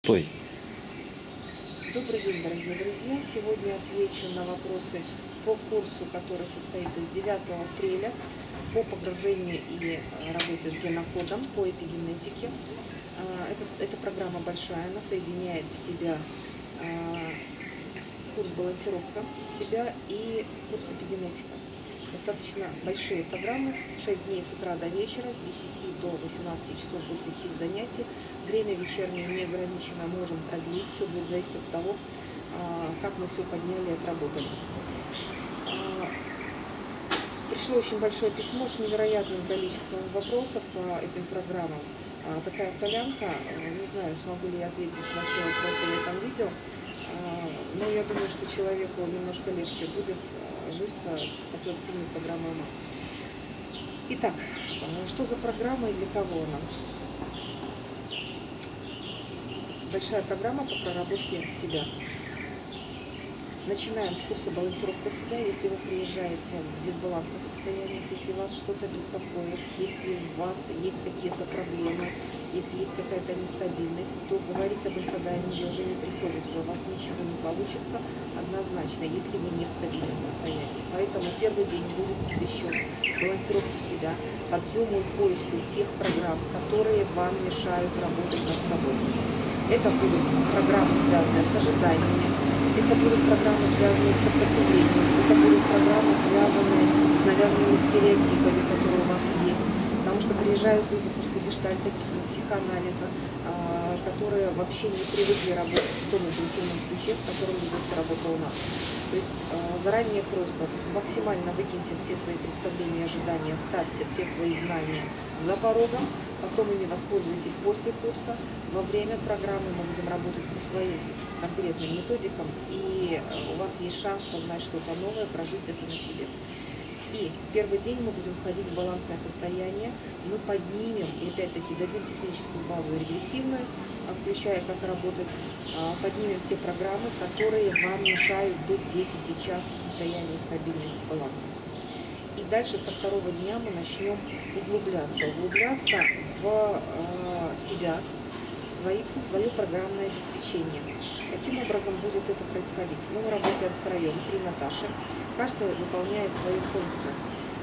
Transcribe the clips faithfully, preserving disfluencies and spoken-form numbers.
Той. Добрый день, дорогие друзья! Сегодня отвечу на вопросы по курсу, который состоится с девятого апреля по погружению и работе с генокодом по эпигенетике. Это, эта программа большая, она соединяет в себя курс балансировка в себя и курс эпигенетика. Достаточно большие программы, шесть дней с утра до вечера, с десяти до восемнадцати часов будут вестись занятия. Время вечернее неограничено, можем продлить, все будет зависеть от того, как мы все подняли и отработали. Пришло очень большое письмо с невероятным количеством вопросов по этим программам. Такая солянка, не знаю, смогу ли я ответить на все вопросы в этом видео, но я думаю, что человеку немножко легче будет житься с такой активной программой ума. Итак, что за программа и для кого она? Большая программа по проработке себя. Начинаем с курса балансировка себя. Если вы приезжаете в дисбалансных состояниях, если вас что-то беспокоит, если у вас есть какие-то проблемы, если есть какая-то нестабильность, то говорить об инфодайинге уже не приходится, у вас ничего не получится однозначно, если вы не в стабильном состоянии. Поэтому первый день будет посвящен балансировке себя, подъему и поиску тех программ, которые вам мешают работать над собой. Это будут программы, связанные с ожиданиями, это будут программы, связанные с сопротивлением, это будут программы, связанные с навязанными стереотипами, которые у вас есть. Потому что приезжают люди после гештальта, психоанализа, которые вообще не привыкли работать в том интенсивном ключе, в котором ведется работа у нас. То есть заранее просьба, максимально выкиньте все свои представления, ожидания, ставьте все свои знания за порогом, потом ими воспользуйтесь после курса. Во время программы мы будем работать по своим конкретным методикам, и у вас есть шанс познать что-то новое, прожить это на себе. И первый день мы будем входить в балансное состояние, мы поднимем и опять-таки дадим техническую базу регрессивную, включая как работать, поднимем те программы, которые вам мешают быть здесь и сейчас в состоянии стабильности, баланса. И дальше со второго дня мы начнем углубляться, углубляться в себя, в, свои, в свое программное обеспечение. Каким образом будет это происходить? Мы работаем втроем, три Наташи. Каждая выполняет свою функцию.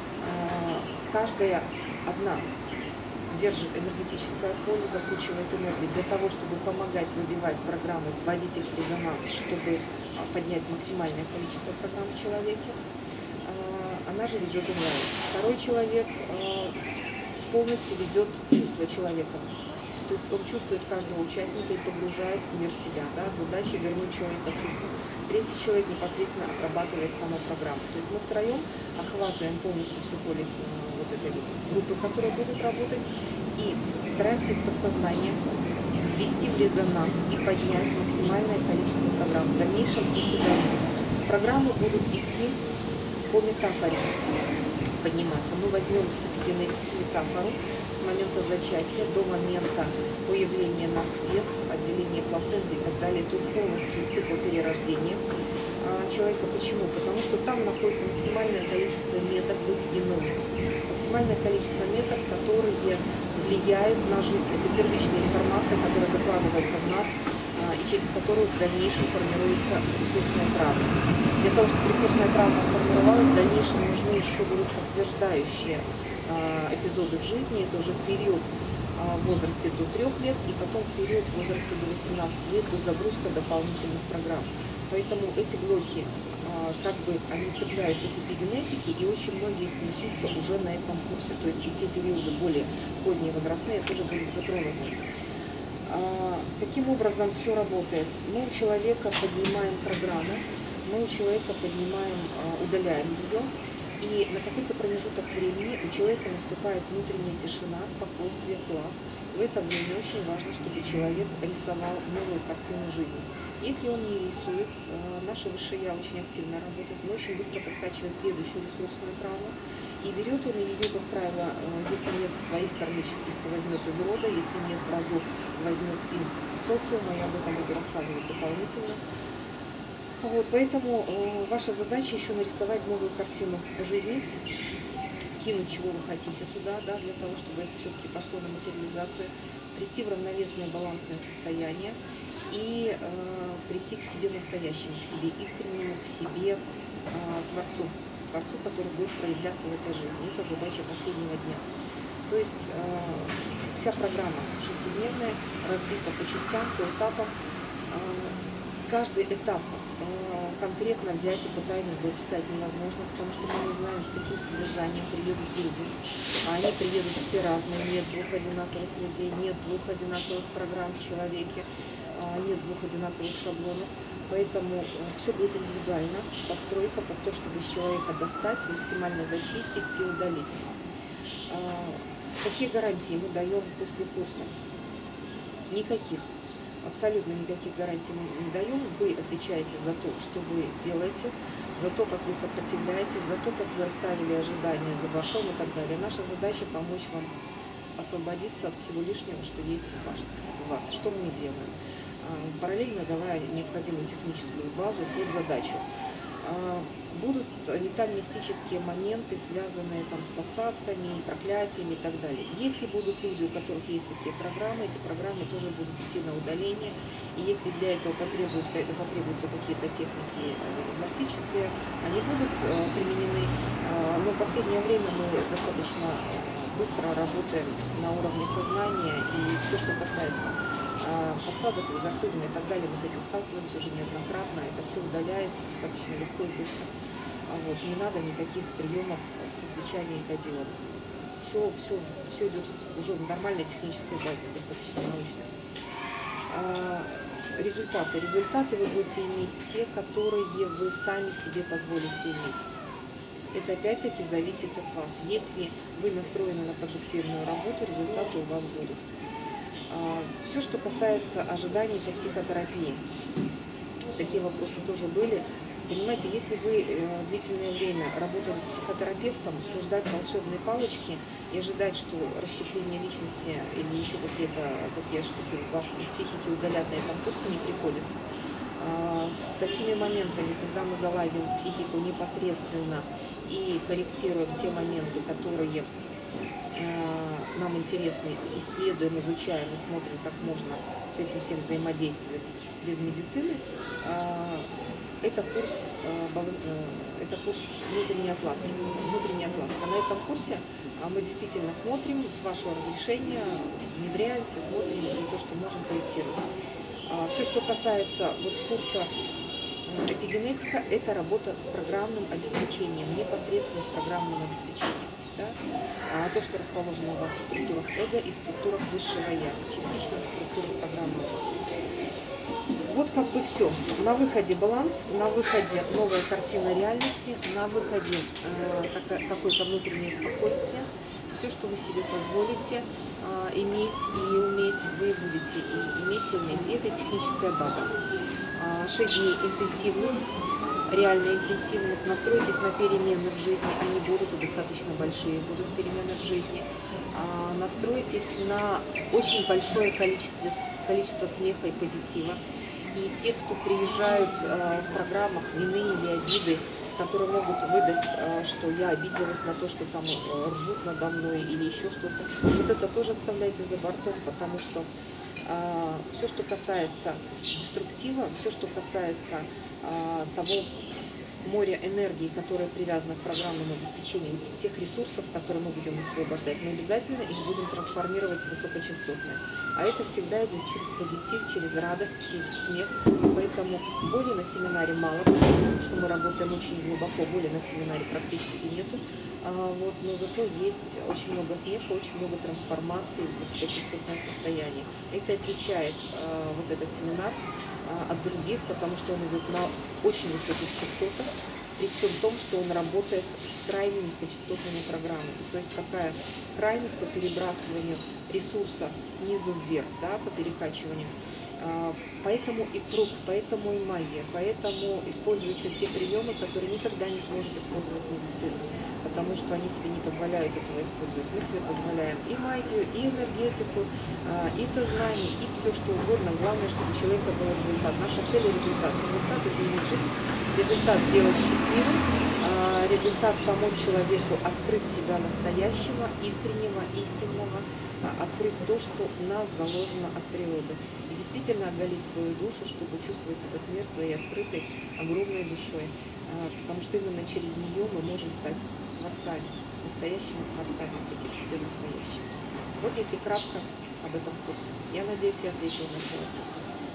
Каждая одна держит энергетическое поле, закручивает энергию для того, чтобы помогать выбивать программы, вводить их в резонанс, чтобы поднять максимальное количество программ в человеке. Она же ведет онлайн. Второй человек полностью ведет чувство человека. То есть он чувствует каждого участника и погружает в мир себя. Да? Задача вернуть человека в чувство. Третий человек непосредственно отрабатывает саму программу. То есть мы втроем охватываем полностью все поле вот этой вот группы, которая будет работать, и стараемся из подсознания ввести в резонанс и поднять максимальное количество программ. В дальнейшем их удалить. Программы будут идти по метафоре подниматься. Мы возьмем с эпигенетики метафору с момента зачатия до момента появления на свет, отделения плаценты и так далее, то есть полностью цикл перерождения человека. Почему? Потому что там находится максимальное количество меток в геноме, максимальное количество меток, которые влияют на жизнь. Это первичная информация, которая закладывается в нас и через которую в дальнейшем формируется ресурсная травма. Для того, чтобы ресурсная травма сформировалась, в дальнейшем нужны еще будут подтверждающие эпизоды в жизни. Это уже период в возрасте до трех лет и потом период в возрасте до восемнадцати лет, до загрузка дополнительных программ. Поэтому эти блоки, как бы, они цепляются к эпигенетике, и очень многие снесутся уже на этом курсе. То есть и те периоды более поздние возрастные тоже будут затронуты. Каким образом все работает? Мы у человека поднимаем программу, мы у человека поднимаем, удаляем ее, и на какой-то промежуток времени у человека наступает внутренняя тишина, спокойствие, класс. В это время очень важно, чтобы человек рисовал новую картину жизни. Если он не рисует, наше высшее Я очень активно работает, но очень быстро подкачивает следующую ресурсную травму. И берет он ее, как правило, если нет своих кармических, то возьмет из рода, если нет врагов, возьмет из социума, я об этом буду рассказывать дополнительно. Вот, поэтому э, ваша задача еще нарисовать новую картину жизни, кинуть, чего вы хотите туда, да, для того, чтобы это все-таки пошло на материализацию, прийти в равновесное балансное состояние и э, прийти к себе настоящему, к себе искреннему, к себе э, Творцу, Творцу, который будет проявляться в этой жизни. Это задача последнего дня. То есть э, вся программа шестидневная разбита по частям, по этапам. Э, каждый этап э, конкретно взять и по таймингу описать невозможно, потому что мы не знаем, с каким содержанием приедут люди. А они приедут все разные, нет двух одинаковых людей, нет двух одинаковых программ в человеке, э, нет двух одинаковых шаблонов. Поэтому э, все будет индивидуально, подстройка под то, чтобы из человека достать, максимально зачистить и удалить. Э, какие гарантии мы даем после курса? Никаких. Абсолютно никаких гарантий мы не даем. Вы отвечаете за то, что вы делаете, за то, как вы сопротивляетесь, за то, как вы оставили ожидания за бортом и так далее. Наша задача – помочь вам освободиться от всего лишнего, что есть у вас. Что мы делаем? Параллельно давая необходимую техническую базу под задачу. Будут метамистические моменты, связанные там с подсадками, проклятиями и так далее. Если будут люди, у которых есть такие программы, эти программы тоже будут идти на удаление. И если для этого потребуют, потребуются какие-то техники экзотические, они будут применены. Но в последнее время мы достаточно быстро работаем на уровне сознания, и все, что касается подсадок, экзорцизма и так далее, мы с этим сталкивались уже неоднократно, это все удаляется достаточно легко и быстро. Вот, не надо никаких приемов со свечами и кадилом. Все, все, все идет уже в нормальной технической базе, достаточно научной. А, результаты. Результаты вы будете иметь те, которые вы сами себе позволите иметь. Это опять-таки зависит от вас. Если вы настроены на продуктивную работу, результаты у вас будут. Все, что касается ожиданий по психотерапии, такие вопросы тоже были. Понимаете, если вы длительное время работали с психотерапевтом, то ждать волшебной палочки и ожидать, что расщепление личности или еще какие-то такие штуки вас из психики удалят на этом курсе, не приходится. С такими моментами, когда мы залазим в психику непосредственно и корректируем те моменты, которые нам интересны, исследуем, изучаем и смотрим, как можно с этим всем взаимодействовать без медицины, это курс, это курс внутренней отладки. Внутренняя отладка. На этом курсе мы действительно смотрим, с вашего разрешения, внедряемся, смотрим на то, что можем корректировать. Все, что касается вот курса эпигенетика, это работа с программным обеспечением, непосредственно с программным обеспечением. Да? А то, что расположено у вас в структурах эго и в структурах высшего я, частично в структурах программы. Вот как бы все. На выходе баланс, на выходе новая картина реальности, на выходе э, какое-то внутреннее спокойствие. Все, что вы себе позволите э, иметь и уметь, вы будете и иметь и уметь. И это техническая база. шесть дней интенсивных, реально интенсивных. Настройтесь на перемены в жизни, они будут и достаточно большие будут перемены в жизни. А, настройтесь на очень большое количество, количество смеха и позитива. И те, кто приезжают а, в программах вины или обиды, которые могут выдать, а, что я обиделась на то, что там а, ржут надо мной или еще что-то, вот это тоже оставляйте за бортом, потому что а, все, что касается деструктива, все, что касается а, того моря энергии, которое привязано к программному обеспечению, тех ресурсов, которые мы будем освобождать, мы обязательно их будем трансформировать в высокочастотные. А это всегда идет через позитив, через радость, через смех. Поэтому боли на семинаре мало, потому что мы работаем очень глубоко, боли на семинаре практически нету. А, вот, но зато есть очень много смеха, очень много трансформаций в высокочастотное состояние. Это отличает а, вот этот семинар от других, потому что он идет на очень высоких частотах, при всем том, что он работает с крайне низкочастотными программами. То есть такая крайность по перебрасыванию ресурса снизу вверх, да, по перекачиванию. Поэтому и круг, поэтому и магия, поэтому используются те приемы, которые никогда не сможет использовать медицина, потому что они себе не позволяют этого использовать. Мы себе позволяем и магию, и энергетику, и сознание, и все что угодно. Главное, чтобы у человека был результат. Наша цель – результат. Результат – изменить жизнь, результат – сделать счастливым, результат – помочь человеку открыть себя настоящего, искреннего, истинного, открыть то, что в нас заложено от природы. И действительно оголить свою душу, чтобы чувствовать этот мир своей открытой, огромной душой. А, Потому что именно через нее мы можем стать творцами, настоящими творцами, прийти к себе настоящими. Вот если кратко об этом курсе. Я надеюсь, я ответила на свой вопрос.